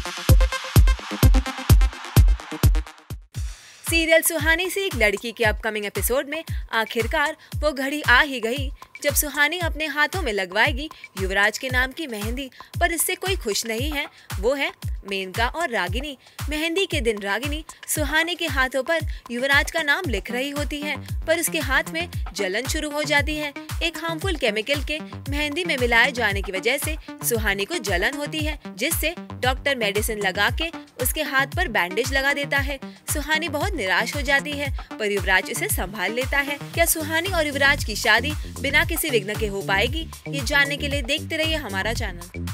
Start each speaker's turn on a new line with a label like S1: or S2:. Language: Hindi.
S1: सीरियल सुहानी से एक लड़की के अपकमिंग एपिसोड में आखिरकार वो घड़ी आ ही गई जब सुहानी अपने हाथों में लगवाएगी युवराज के नाम की मेहंदी। पर इससे कोई खुश नहीं है, वो है मेनका और रागिनी। मेहंदी के दिन रागिनी सुहानी के हाथों पर युवराज का नाम लिख रही होती है, पर उसके हाथ में जलन शुरू हो जाती है। एक हार्मफुल केमिकल के मेहंदी में मिलाए जाने की वजह से सुहानी को जलन होती है, जिससे डॉक्टर मेडिसिन लगा के उसके हाथ पर बैंडेज लगा देता है। सुहानी बहुत निराश हो जाती है, पर युवराज उसे संभाल लेता है। क्या सुहानी और युवराज की शादी बिना किसी विघ्न के हो पाएगी? ये जानने के लिए देखते रहिए हमारा चैनल।